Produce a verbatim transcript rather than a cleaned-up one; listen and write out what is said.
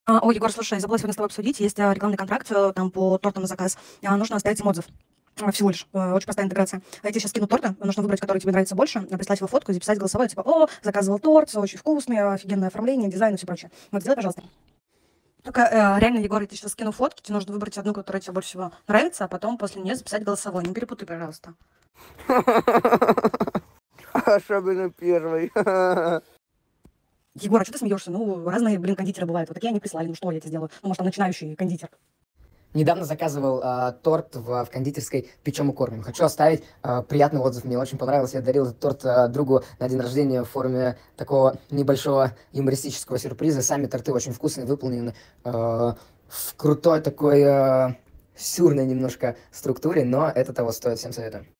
А, ой, Егор, слушай, забыла сегодня с тобой обсудить. Есть а, рекламный контракт э, там по тортам на заказ. А, нужно оставить им отзыв. А, Всего лишь. Э, Очень простая интеграция. А я тебе сейчас скину торты. Нужно выбрать, который тебе нравится больше, а, прислать его фотку и записать голосовое. Типа, о, заказывал торт, очень вкусный, офигенное оформление, дизайн и все прочее. Вот, сделай, пожалуйста. Только э, реально, Егор, я тебе сейчас скину фотки. Тебе нужно выбрать одну, которая тебе больше всего нравится, а потом после нее записать голосовое. Не перепутай, пожалуйста. Особенно первый. Егор, а что ты смеешься? Ну, разные, блин, кондитеры бывают. Вот такие они прислали. Ну что я тебе сделаю? Ну, может, там начинающий кондитер. Недавно заказывал а, торт в, в кондитерской «Печем и кормим». Хочу оставить а, приятный отзыв. Мне очень понравился. Я дарил этот торт а, другу на день рождения в форме такого небольшого юмористического сюрприза. Сами торты очень вкусные, выполнены а, в крутой такой а, сюрной немножко структуре, но это того стоит. Всем советую.